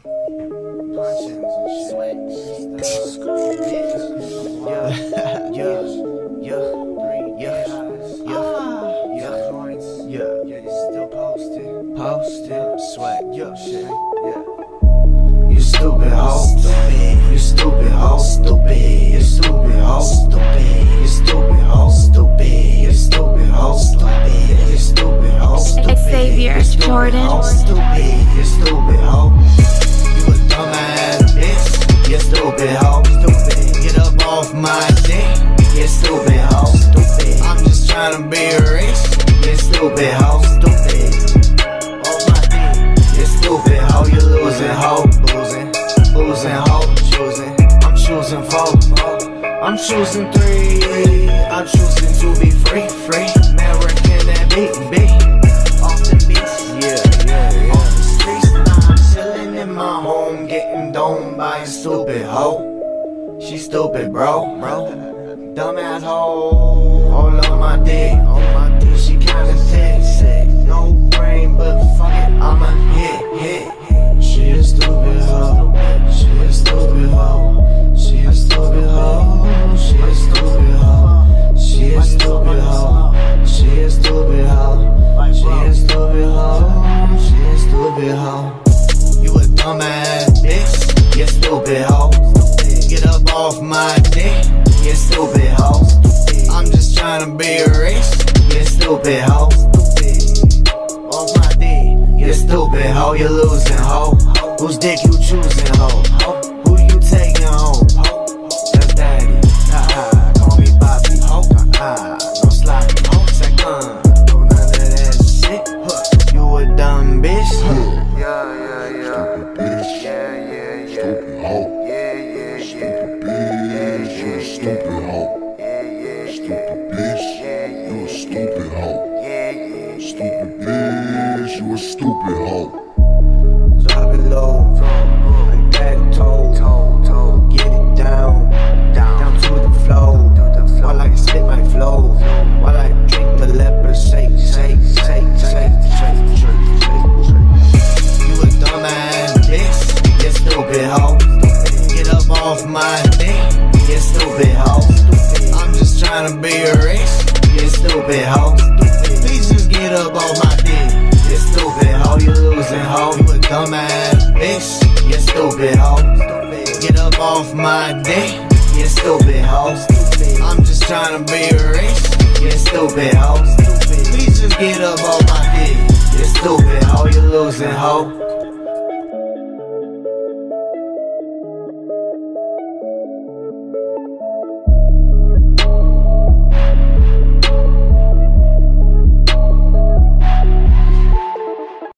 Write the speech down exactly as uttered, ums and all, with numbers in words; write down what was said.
Posted, swag, yo, shit, yeah. You stupid hoe, stupid. You stupid hoe, stupid. You stupid hoe, stupid. You stupid hoe, stupid. You stupid hoe, stupid. You stupid hoe, stupid. Xavier Jordan. Stupid. You stupid hoe. You a dumbass bitch. You stupid hoe, stupid. Get up off my dick. You stupid hoe, stupid. I'm just tryna be rich. You stupid hoe, stupid. Stupid hoe, you losing hoe, boozing, boozing hoe, choosing. I'm choosing four, I'm choosing three. I'm choosing to be free, free. American that beat, beat. Off the beats, yeah, yeah, yeah. Off the streets, now I'm chilling in my home, getting domed by a stupid hoe. She stupid, bro, bro. Dumbass hoe, all on my dick, on my dick. She kinda sick, sick. No brain, but fuck it, I'ma hit, hit. She a stupid hoe. She a stupid hoe. She a stupid hoe. She a stupid hoe. She a stupid hoe. She a stupid hoe. She a stupid hoe. She a stupid hoe. You a dumbass bitch. You stupid hoe. Get up off my dick. You stupid hoe. I'm just tryna be rich. You stupid hoe. Off my dick. You stupid hoe. You losing hoe. Whose dick you choosing hoe? Who you taking home? That's daddy. Ah, call me Bobby. Ah, no sloppy. Second. No none of that shit. You a dumb bitch. Yeah, yeah, yeah. Stupid bitch. Yeah, yeah, yeah. Stupid hoe. Yeah, yeah, yeah. Stupid bitch. You a stupid hoe. Yeah, yeah, yeah. Stupid bitch. You a stupid hoe. Yeah, yeah, yeah. Stupid bitch. You a stupid hoe. Drop it low, like that toe, toe, toe. Get it down, down, down to the flow. While I spit my flow, while I drink the leper shake, shake, shake, shake, shake, shake, shake, shake. You a dumbass bitch, you stupid hoe. Get up off my dick, you stupid hoe. I'm just tryna be rich, you stupid hoe. Please just get up off my dick. You stupid hoe, you losing hoe. You a dumbass bitch, you stupid hoe. Get up off my dick, you stupid hoe. I'm just tryna be rich, you stupid hoe. Please just get up off my dick. You stupid hoe, you losing hoe.